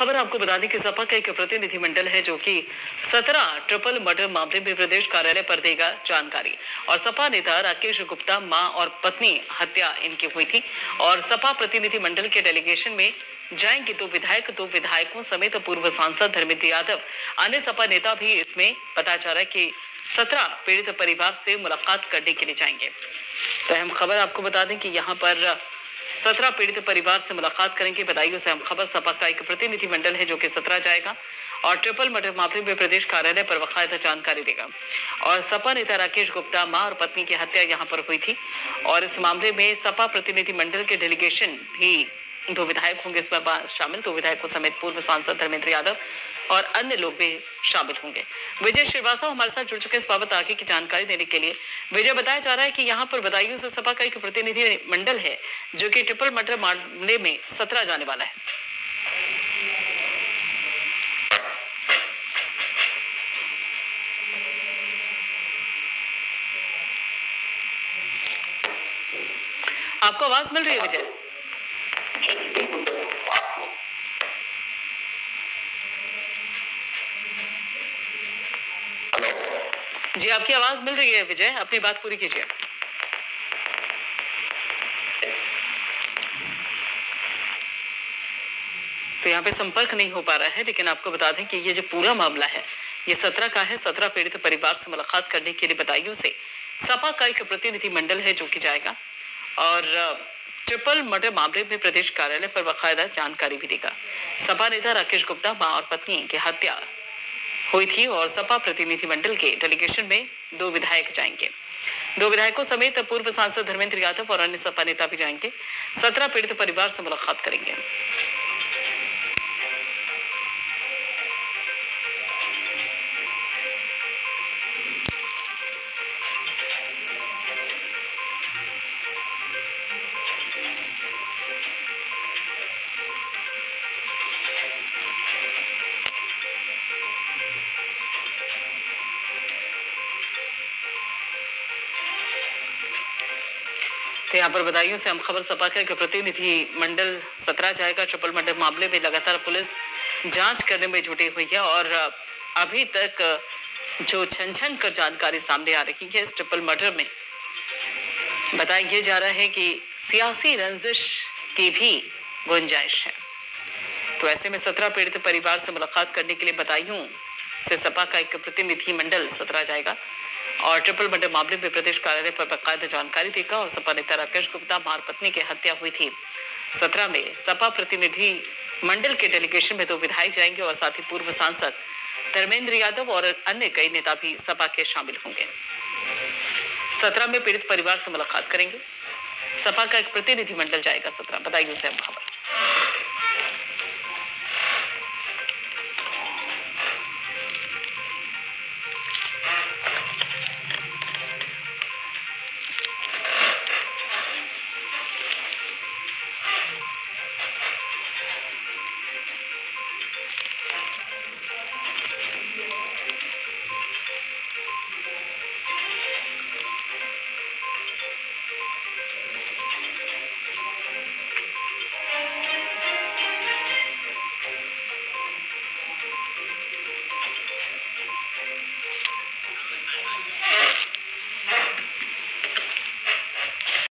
खबर आपको बता दें कि सपा का एक प्रतिनिधिमंडल है जो कि 17 ट्रिपल मर्डर मामले में प्रदेश कार्यालय पर देगा जानकारी। और सपा नेता राकेश गुप्ता मां और पत्नी हत्या इनकी हुई थी और सपा प्रतिनिधिमंडल के डेलीगेशन में जाएंगे दो विधायकों समेत पूर्व सांसद धर्मेंद्र यादव, अन्य सपा नेता भी इसमें पता चला है कि 17 पीड़ित परिवार से मुलाकात करने के लिए जाएंगे। तो अहम खबर आपको बता दें कि यहाँ पर 17 पीड़ित परिवार से मुलाकात करेंगे। बदायूं से हम खबर सपा का एक प्रतिनिधिमंडल है जो कि 17 जाएगा और ट्रिपल मर्डर मामले में प्रदेश कार्यालय पर बाकायदा जानकारी देगा। और सपा नेता राकेश गुप्ता मां और पत्नी की हत्या यहां पर हुई थी और इस मामले में सपा प्रतिनिधिमंडल के डेलीगेशन भी 2 विधायक होंगे इसमें शामिल। 2 विधायकों समेत पूर्व सांसद धर्मेंद्र यादव और अन्य लोग भी शामिल होंगे। विजय श्रीवास्तव हमारे साथ जुड़ चुके इस बाबत आगे की जानकारी देने के लिए। विजय, बताया जा रहा है कि यहाँ पर बदायूं से सपा का एक प्रतिनिधि मंडल है जो कि ट्रिपल मर्डर मामले में 17 जाने वाला है। आपको आवाज मिल रही है विजय? जी, आपकी आवाज मिल रही है विजय, अपनी बात पूरी कीजिए। तो यहाँ पे संपर्क नहीं हो पा रहा है, लेकिन आपको बता दें कि ये जो पूरा मामला है ये 17 का है। 17 पीड़ित परिवार से मुलाकात करने के लिए बदायूं से सपा का एक प्रतिनिधि मंडल है जो कि जाएगा और ट्रिपल मर्डर मामले में प्रदेश कार्यालय पर बाकायदा जानकारी भी देगा। सपा नेता राकेश गुप्ता मां और पत्नी की हत्या हुई थी और सपा प्रतिनिधिमंडल के डेलीगेशन में 2 विधायक जाएंगे। 2 विधायकों समेत पूर्व सांसद धर्मेंद्र यादव और अन्य सपा नेता भी जाएंगे। 17 पीड़ित परिवार से मुलाकात करेंगे। तो यहाँ पर बदायूं से हम खबर सपा का एक प्रतिनिधि मंडल 17 जाएगा। ट्रिपल मर्डर मामले में लगातार पुलिस जांच करने में जुटी हुई है और अभी तक जो छन कर जानकारी सामने आ रही है इस ट्रिपल मर्डर में बताया जा रहा है कि सियासी रंजिश की भी गुंजाइश है। तो ऐसे में 17 पीड़ित परिवार से मुलाकात करने के लिए बदायूं से सपा का एक प्रतिनिधि मंडल 17 जाएगा और ट्रिपल मर्डर मामले में प्रदेश कार्यालय पर बाकायदा जानकारी देगा। और सपा नेता राकेश गुप्ता मां पत्नी की हत्या हुई थी 17 में सपा प्रतिनिधि मंडल के डेलीगेशन में 2 विधायक जाएंगे और साथ ही पूर्व सांसद धर्मेंद्र यादव और अन्य कई नेता भी सपा के शामिल होंगे। 17 में पीड़ित परिवार से मुलाकात करेंगे। सपा का एक प्रतिनिधि मंडल जाएगा 17। बदायूं से हम खबर।